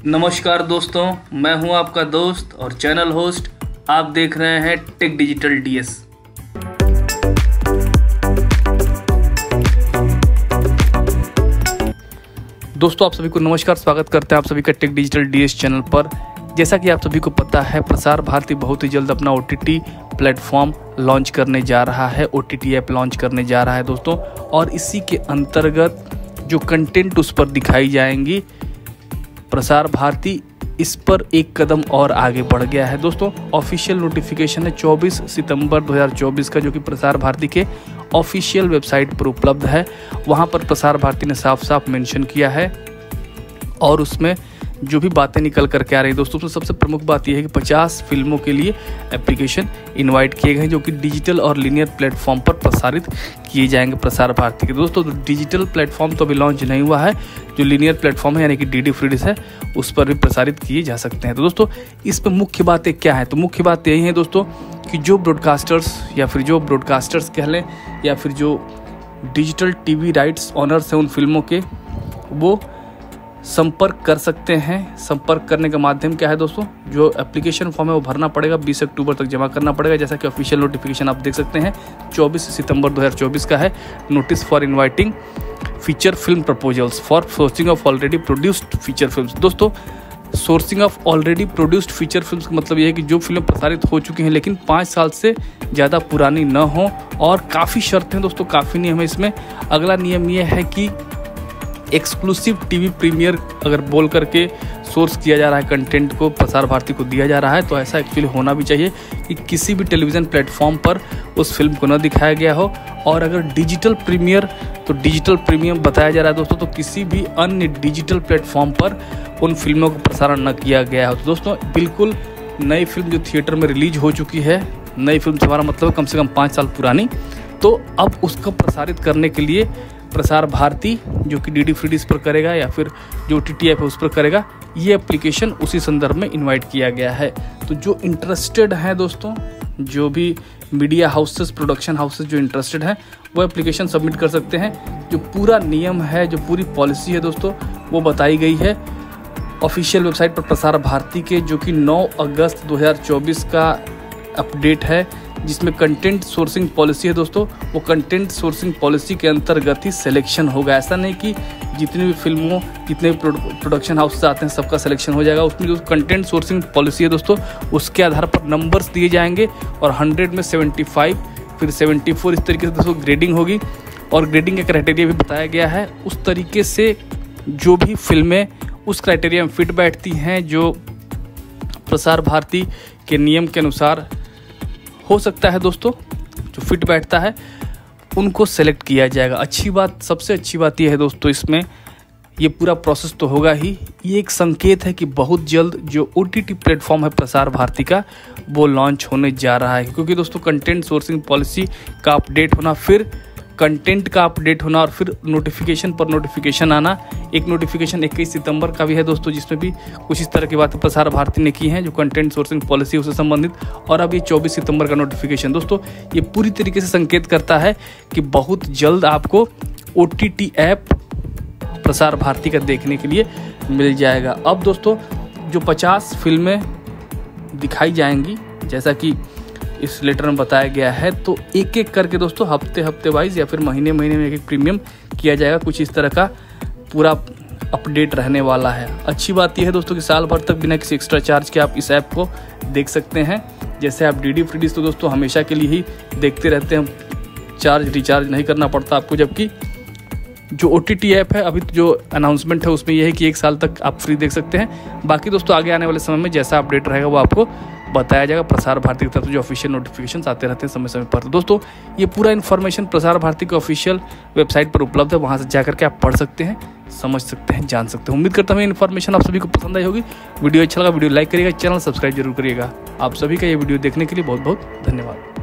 नमस्कार दोस्तों, मैं हूं आपका दोस्त और चैनल होस्ट। आप देख रहे हैं टेक डिजिटल डीएस। दोस्तों आप सभी को नमस्कार, स्वागत करते हैं आप सभी का टेक डिजिटल डीएस चैनल पर। जैसा कि आप सभी को पता है, प्रसार भारती बहुत ही जल्द अपना ओटीटी प्लेटफॉर्म लॉन्च करने जा रहा है, ओटीटी ऐप लॉन्च करने जा रहा है दोस्तों। और इसी के अंतर्गत जो कंटेंट उस पर दिखाई जाएंगी, प्रसार भारती इस पर एक कदम और आगे बढ़ गया है दोस्तों। ऑफिशियल नोटिफिकेशन है 24 सितंबर 2024 का, जो कि प्रसार भारती के ऑफिशियल वेबसाइट पर उपलब्ध है। वहां पर प्रसार भारती ने साफ साफ मेंशन किया है और उसमें जो भी बातें निकल करके आ रही है दोस्तों, उसमें सबसे प्रमुख बात यह है कि 50 फिल्मों के लिए एप्लीकेशन इनवाइट किए गए हैं, जो कि डिजिटल और लीनियर प्लेटफॉर्म पर प्रसारित किए जाएंगे प्रसार भारती के। दोस्तों डिजिटल प्लेटफॉर्म तो अभी लॉन्च नहीं हुआ है, जो लीनियर प्लेटफॉर्म है यानी कि डीडी फ्री डिश है, उस पर भी प्रसारित किए जा सकते हैं। तो दोस्तों इस पर मुख्य बातें क्या है? तो मुख्य बात यही है दोस्तों कि जो ब्रॉडकास्टर्स कह लें या फिर जो डिजिटल टीवी राइट्स ऑनर्स हैं उन फिल्मों के, वो संपर्क कर सकते हैं। संपर्क करने का माध्यम क्या है दोस्तों? जो एप्लीकेशन फॉर्म है वो भरना पड़ेगा, 20 अक्टूबर तक जमा करना पड़ेगा। जैसा कि ऑफिशियल नोटिफिकेशन आप देख सकते हैं 24 सितंबर 2024 का है। Notice for inviting feature film proposals for sourcing of already produced feature films. दोस्तों sourcing of already produced feature films का मतलब ये है कि जो फिल्म प्रसारित हो चुकी हैं लेकिन 5 साल से ज़्यादा पुरानी न हो। और काफ़ी शर्तें दोस्तों, काफ़ी नियम है इसमें। अगला नियम ये है कि एक्सक्लूसिव टीवी प्रीमियर अगर बोल करके सोर्स किया जा रहा है, कंटेंट को प्रसार भारती को दिया जा रहा है, तो ऐसा एक्चुअली होना भी चाहिए कि किसी भी टेलीविज़न प्लेटफॉर्म पर उस फिल्म को न दिखाया गया हो। और अगर डिजिटल प्रीमियर, तो डिजिटल प्रीमियम बताया जा रहा है दोस्तों, तो किसी भी अन्य डिजिटल प्लेटफॉर्म पर उन फिल्मों का प्रसारण न किया गया हो। तो दोस्तों बिल्कुल नई फिल्म जो थिएटर में रिलीज हो चुकी है, नई फिल्म से हमारा मतलब कम से कम 5 साल पुरानी, तो अब उसको प्रसारित करने के लिए प्रसार भारती जो कि डीडी फ्री डिश पर करेगा या फिर जो ओटीटी ऐप है उस पर करेगा, ये एप्लीकेशन उसी संदर्भ में इनवाइट किया गया है। तो जो इंटरेस्टेड हैं दोस्तों, जो भी मीडिया हाउसेस, प्रोडक्शन हाउसेस जो इंटरेस्टेड हैं, वो एप्लीकेशन सबमिट कर सकते हैं। जो पूरा नियम है, जो पूरी पॉलिसी है दोस्तों, वो बताई गई है ऑफिशियल वेबसाइट पर प्रसार भारती के, जो कि 9 अगस्त 2024 का अपडेट है, जिसमें कंटेंट सोर्सिंग पॉलिसी है दोस्तों। वो कंटेंट सोर्सिंग पॉलिसी के अंतर्गत ही सिलेक्शन होगा। ऐसा नहीं कि जितनी भी फिल्मों, जितने भी प्रोडक्शन हाउस आते हैं सबका सिलेक्शन हो जाएगा। उसमें जो कंटेंट सोर्सिंग पॉलिसी है दोस्तों, उसके आधार पर नंबर्स दिए जाएंगे और 100 में 75, फिर 74, इस तरीके से दोस्तों ग्रेडिंग होगी। और ग्रेडिंग का क्राइटेरिया भी बताया गया है। उस तरीके से जो भी फिल्में उस क्राइटेरिया में फिट बैठती हैं, जो प्रसार भारती के नियम के अनुसार हो सकता है दोस्तों, जो फिट बैठता है उनको सेलेक्ट किया जाएगा। अच्छी बात, सबसे अच्छी बात यह है दोस्तों, इसमें ये पूरा प्रोसेस तो होगा ही, ये एक संकेत है कि बहुत जल्द जो ओटीटी प्लेटफॉर्म है प्रसार भारती का, वो लॉन्च होने जा रहा है। क्योंकि दोस्तों कंटेंट सोर्सिंग पॉलिसी का अपडेट होना, फिर कंटेंट का अपडेट होना और फिर नोटिफिकेशन पर नोटिफिकेशन आना। एक नोटिफिकेशन 21 सितंबर का भी है दोस्तों, जिसमें भी कुछ इस तरह की बातें प्रसार भारती ने की हैं जो कंटेंट सोर्सिंग पॉलिसी उससे संबंधित। और अब ये 24 सितंबर का नोटिफिकेशन दोस्तों, ये पूरी तरीके से संकेत करता है कि बहुत जल्द आपको ओटीटी ऐप प्रसार भारती का देखने के लिए मिल जाएगा। अब दोस्तों जो 50 फिल्में दिखाई जाएंगी, जैसा कि इस लेटर में बताया गया है, तो एक एक करके दोस्तों हफ्ते वाइज या फिर महीने में एक प्रीमियम किया जाएगा। कुछ इस तरह का पूरा अपडेट रहने वाला है। अच्छी बात यह है दोस्तों कि साल भर तक बिना किसी एक्स्ट्रा चार्ज के आप इस ऐप को देख सकते हैं। जैसे आप डीडी फ्री डिश तो दोस्तों हमेशा के लिए ही देखते रहते हैं, रिचार्ज नहीं करना पड़ता आपको। जबकि जो ओटीटी ऐप है, अभी जो अनाउंसमेंट है उसमें यह है कि 1 साल तक आप फ्री देख सकते हैं। बाकी दोस्तों आगे आने वाले समय में जैसा अपडेट रहेगा वो आपको बताया जाएगा। प्रसार भारती की तरफ से जो ऑफिशियल नोटिफिकेशंस आते रहते हैं समय पर। दोस्तों ये पूरा इन्फॉर्मेशन प्रसार भारती के ऑफिशियल वेबसाइट पर उपलब्ध है, वहां से जाकर के आप पढ़ सकते हैं, समझ सकते हैं, जान सकते हैं। उम्मीद करता हूँ इन्फॉर्मेशन आप सभी को पसंद आई होगी। वीडियो अच्छा लगा वीडियो लाइक करिएगा, चैनल सब्सक्राइब जरूर करिएगा। आप सभी का ये वीडियो देखने के लिए बहुत बहुत धन्यवाद।